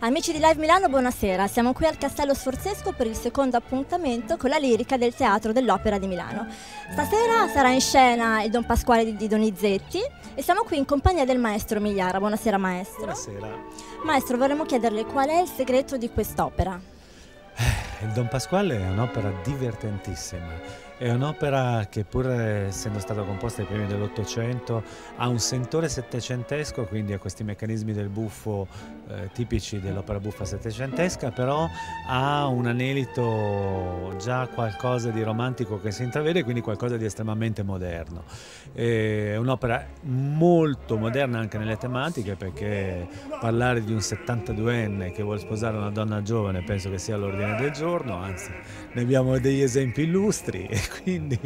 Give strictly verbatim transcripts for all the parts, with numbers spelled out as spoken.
Amici di Live Milano, buonasera. Siamo qui al Castello Sforzesco per il secondo appuntamento con la lirica del Teatro dell'Opera di Milano. Stasera sarà in scena il Don Pasquale di Donizetti e siamo qui in compagnia del maestro Migliara. Buonasera maestro. Buonasera. Maestro, vorremmo chiederle qual è il segreto di quest'opera? Il Don Pasquale è un'opera divertentissima. È un'opera che, pur essendo stata composta ai primi dell'Ottocento, ha un sentore settecentesco, quindi ha questi meccanismi del buffo eh, tipici dell'opera buffa settecentesca, però ha un anelito, già qualcosa di romantico che si intravede, quindi qualcosa di estremamente moderno. È un'opera molto moderna anche nelle tematiche, perché parlare di un settantaduenne che vuole sposare una donna giovane penso che sia all'ordine del giorno, anzi ne abbiamo degli esempi illustri. E quindi,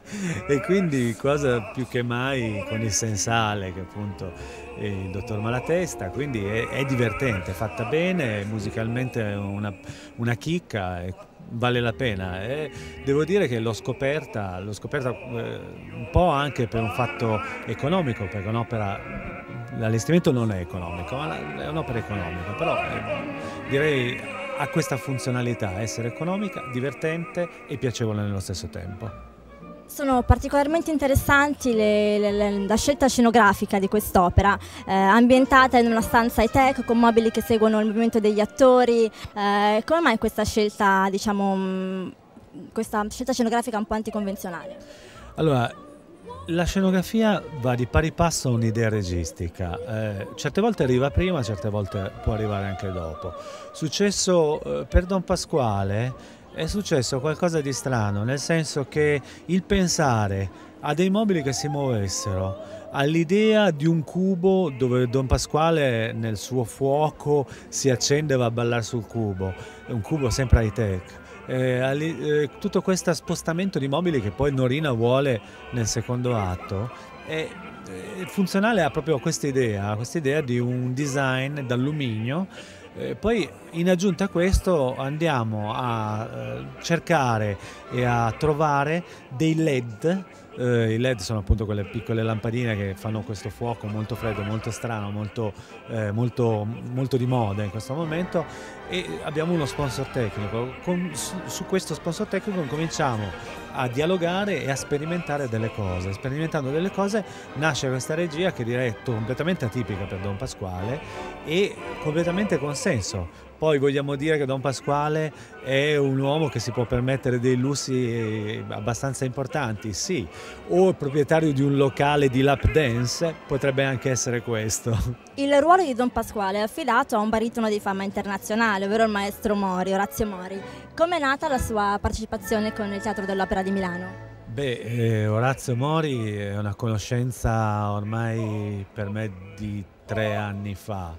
e quindi cosa più che mai con il Sensale, che appunto è il dottor Malatesta, quindi è, è divertente, è fatta bene, musicalmente è una, una chicca, e vale la pena. E devo dire che l'ho scoperta, l'ho scoperta eh, un po' anche per un fatto economico, perché un'opera, l'allestimento non è economico, ma è un'opera economica, però eh, direi ha questa funzionalità, essere economica, divertente e piacevole nello stesso tempo. Sono particolarmente interessanti le, le, le, la scelta scenografica di quest'opera, eh, ambientata in una stanza high-tech con mobili che seguono il movimento degli attori. Eh, come mai questa scelta, diciamo, mh, questa scelta scenografica un po' anticonvenzionale? Allora, la scenografia va di pari passo a un'idea registica, eh, certe volte arriva prima, certe volte può arrivare anche dopo. Successo eh, per Don Pasquale è successo qualcosa di strano, nel senso che il pensare a dei mobili che si muovessero, all'idea di un cubo dove Don Pasquale nel suo fuoco si accende e va a ballare sul cubo, un cubo sempre high tech. Eh, eh, tutto questo spostamento di mobili che poi Norina vuole nel secondo atto è, è funzionale a proprio questa idea, questa idea di un design d'alluminio. Eh, poi in aggiunta a questo andiamo a eh, cercare e a trovare dei led. Uh, i led sono appunto quelle piccole lampadine che fanno questo fuoco molto freddo, molto strano, molto, eh, molto, molto di moda in questo momento, e abbiamo uno sponsor tecnico. Con, su, su questo sponsor tecnico cominciamo a dialogare e a sperimentare delle cose. Sperimentando delle cose nasce questa regia che direi completamente atipica per Don Pasquale e completamente con senso. Poi vogliamo dire che Don Pasquale è un uomo che si può permettere dei lussi abbastanza importanti, sì, o il proprietario di un locale di lap dance, potrebbe anche essere questo. Il ruolo di Don Pasquale è affidato a un baritono di fama internazionale, ovvero il maestro Mori, Orazio Mori. Come è nata la sua partecipazione con il Teatro dell'Opera di Milano? Beh, eh, Orazio Mori è una conoscenza ormai per me di tre anni fa.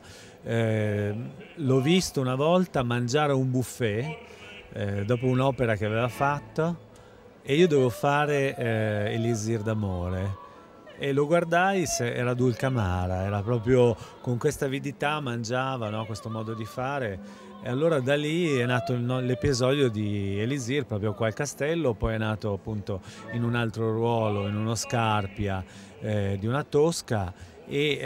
Eh, l'ho visto una volta mangiare un buffet eh, dopo un'opera che aveva fatto e io dovevo fare eh, Elisir d'amore e lo guardai, se era Dulcamara, era proprio con questa avidità, mangiava, no? Questo modo di fare, e allora da lì è nato l'episodio di Elisir proprio qua al castello, poi è nato appunto in un altro ruolo, in uno Scarpia eh, di una Tosca. E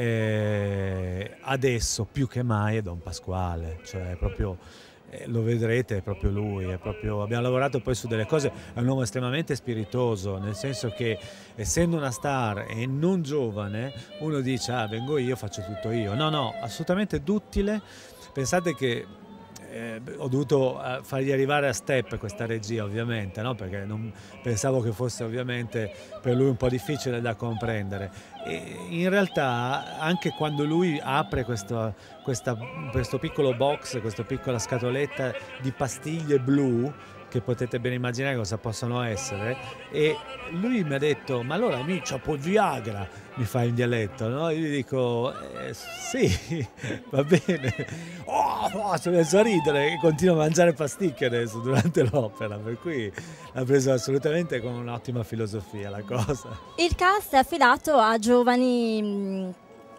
eh, adesso più che mai è Don Pasquale, cioè proprio, eh, lo vedrete, è proprio lui, è proprio, abbiamo lavorato poi su delle cose, è un uomo estremamente spiritoso, nel senso che essendo una star e non giovane, uno dice ah vengo io, faccio tutto io, no no, assolutamente duttile. Pensate che Eh, ho dovuto eh, fargli arrivare a step questa regia, ovviamente, no? Perché non, pensavo che fosse ovviamente per lui un po' difficile da comprendere, e in realtà anche quando lui apre questo, questa, questo piccolo box, questa piccola scatoletta di pastiglie blu, che potete ben immaginare cosa possono essere, e lui mi ha detto ma allora mi c'ho un Viagra, mi fa in dialetto, no? Io gli dico eh, sì, va bene, oh, oh, si è messo a ridere e continua a mangiare pasticche adesso durante l'opera, per cui l'ha preso assolutamente con un'ottima filosofia la cosa. Il cast è affidato a giovani mh,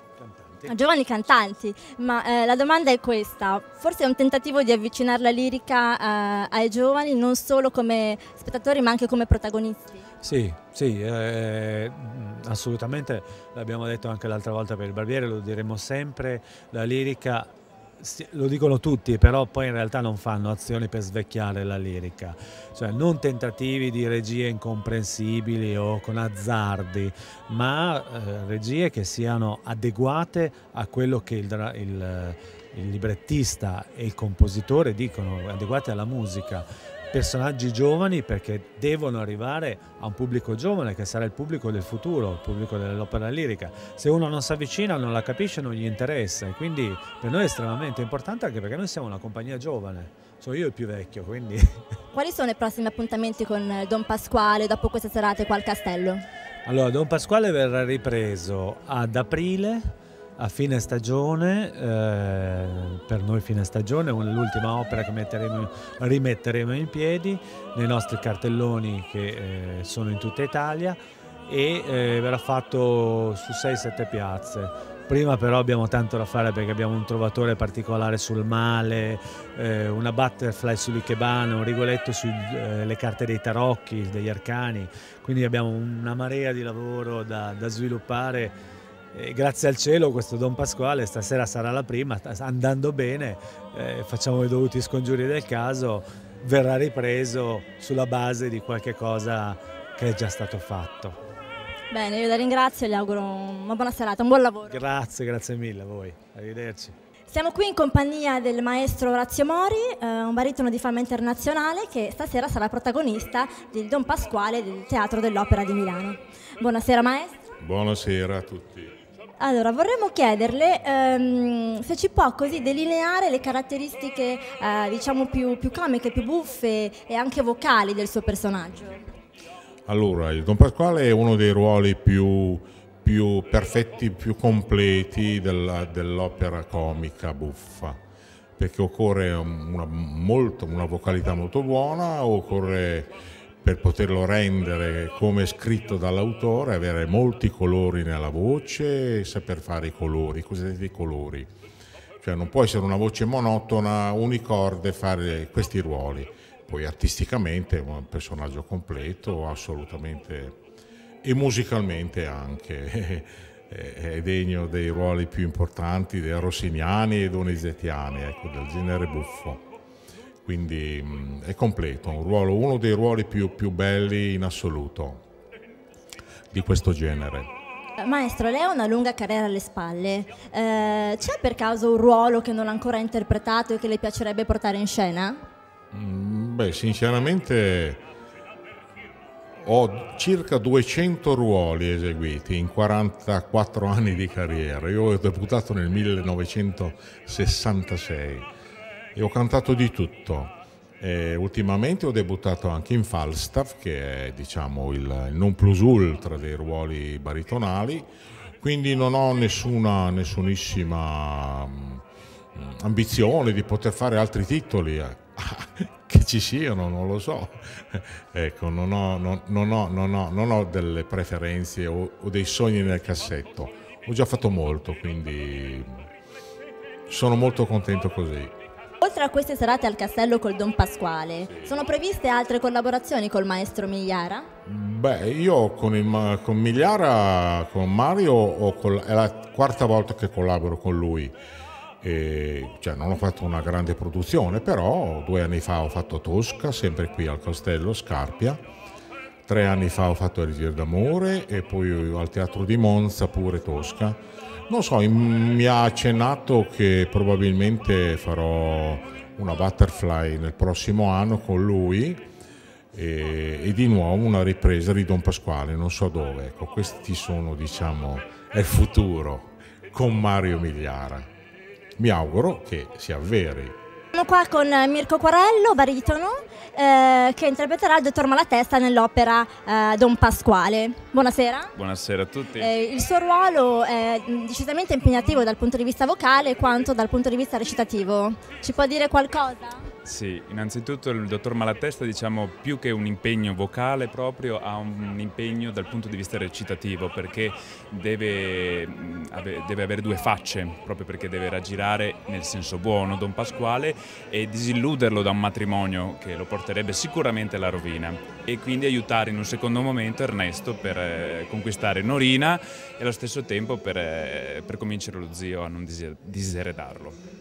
A giovani cantanti, ma eh, la domanda è questa: forse è un tentativo di avvicinare la lirica eh, ai giovani, non solo come spettatori ma anche come protagonisti? Sì, sì, eh, assolutamente, l'abbiamo detto anche l'altra volta per il Barbiere, lo diremo sempre, la lirica lo dicono tutti, però poi in realtà non fanno azioni per svecchiare la lirica, cioè non tentativi di regie incomprensibili o con azzardi, ma eh, regie che siano adeguate a quello che il, il, il librettista e il compositore dicono, adeguate alla musica. Personaggi giovani perché devono arrivare a un pubblico giovane che sarà il pubblico del futuro, il pubblico dell'opera lirica. Se uno non si avvicina, non la capisce, non gli interessa, e quindi per noi è estremamente importante, anche perché noi siamo una compagnia giovane, sono io il più vecchio, quindi... Quali sono i prossimi appuntamenti con Don Pasquale dopo queste serate qua al Castello? Allora, Don Pasquale verrà ripreso ad aprile, a fine stagione, eh, per noi fine stagione, è l'ultima opera che metteremo, rimetteremo in piedi nei nostri cartelloni che eh, sono in tutta Italia, e eh, verrà fatto su sei sette piazze. Prima però abbiamo tanto da fare perché abbiamo un trovatore particolare sul male, eh, una butterfly sull'ikebana, un rigoletto sulle eh, carte dei tarocchi, degli arcani, quindi abbiamo una marea di lavoro da, da sviluppare. E grazie al cielo questo Don Pasquale stasera sarà la prima, andando bene, eh, facciamo i dovuti scongiuri del caso, verrà ripreso sulla base di qualche cosa che è già stato fatto. Bene, io la ringrazio e le auguro una buona serata, un buon lavoro. Grazie, grazie mille a voi, arrivederci. Siamo qui in compagnia del maestro Orazio Mori, eh, un baritono di fama internazionale che stasera sarà protagonista del Don Pasquale del Teatro dell'Opera di Milano. Buonasera maestro. Buonasera a tutti. Allora, vorremmo chiederle ehm, se ci può così delineare le caratteristiche eh, diciamo più, più comiche, più buffe e anche vocali del suo personaggio. Allora, il Don Pasquale è uno dei ruoli più, più perfetti, più completi della, dell'opera comica buffa, perché occorre una, molto, una vocalità molto buona, occorre, per poterlo rendere come scritto dall'autore, avere molti colori nella voce e saper fare i colori, i cosiddetti colori. Cioè non può essere una voce monotona, unicorde, fare questi ruoli. Poi artisticamente è un personaggio completo, assolutamente, e musicalmente anche. È degno dei ruoli più importanti dei rossiniani e donizettiani, ecco, del genere buffo. Quindi mh, è completo, un ruolo, uno dei ruoli più, più belli in assoluto di questo genere. Maestro, lei ha una lunga carriera alle spalle, eh, c'è per caso un ruolo che non ha ancora interpretato e che le piacerebbe portare in scena? Mm, beh, sinceramente ho circa duecento ruoli eseguiti in quarantaquattro anni di carriera. Io ho debuttato nel millenovecentosessantasei. E ho cantato di tutto. E ultimamente ho debuttato anche in Falstaff, che è, diciamo, il, il non plus ultra dei ruoli baritonali, quindi non ho nessuna, nessunissima mh, ambizione di poter fare altri titoli, eh. Che ci siano, non lo so. Ecco, non ho, non, non ho, non ho, non ho delle preferenze o, o dei sogni nel cassetto. Ho già fatto molto, quindi sono molto contento così. Oltre a queste serate al Castello col Don Pasquale, sì, sono previste altre collaborazioni col maestro Migliara? Beh, io con, il, con Migliara, con Mario, ho, è la quarta volta che collaboro con lui. E, cioè, non ho fatto una grande produzione, però due anni fa ho fatto Tosca, sempre qui al Castello, Scarpia. Tre anni fa ho fatto Elisir d'amore e poi al Teatro di Monza pure Tosca. Non so, mi ha accennato che probabilmente farò una butterfly nel prossimo anno con lui e, e di nuovo una ripresa di Don Pasquale, non so dove. Ecco, questi sono, diciamo, è il futuro con Mario Migliara. Mi auguro che si avveri. Siamo qua con Mirko Quarello, baritono, eh, che interpreterà il dottor Malatesta nell'opera eh, Don Pasquale. Buonasera. Buonasera a tutti. Eh, il suo ruolo è decisamente impegnativo dal punto di vista vocale quanto dal punto di vista recitativo. Ci può dire qualcosa? Sì, innanzitutto il dottor Malatesta, diciamo, più che un impegno vocale proprio, ha un impegno dal punto di vista recitativo, perché deve, deve avere due facce, proprio perché deve raggirare nel senso buono Don Pasquale e disilluderlo da un matrimonio che lo porterebbe sicuramente alla rovina, e quindi aiutare in un secondo momento Ernesto per eh, conquistare Norina e allo stesso tempo per, eh, per convincere lo zio a non diseredarlo.